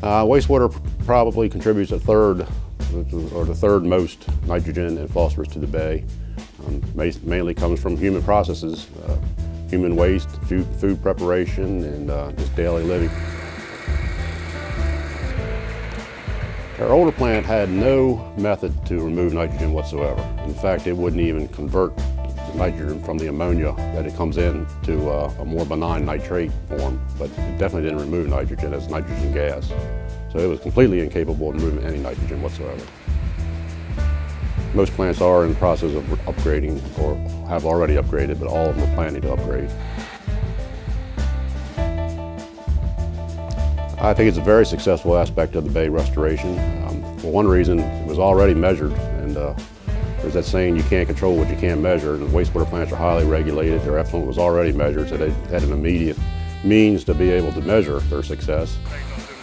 Wastewater probably contributes a third, or the third most nitrogen and phosphorus to the bay. Mainly comes from human processes, human waste, food preparation, and just daily living. Our older plant had no method to remove nitrogen whatsoever. In fact, it wouldn't even convert nitrogen from the ammonia that it comes in to a more benign nitrate form, but it definitely didn't remove nitrogen as nitrogen gas. So it was completely incapable of removing any nitrogen whatsoever. Most plants are in the process of upgrading or have already upgraded, but all of them are planning to upgrade. I think it's a very successful aspect of the bay restoration. For one reason, it was already measured, and there's that saying, you can't control what you can't measure, and the wastewater plants are highly regulated. Their effluent was already measured, so they had an immediate means to be able to measure their success.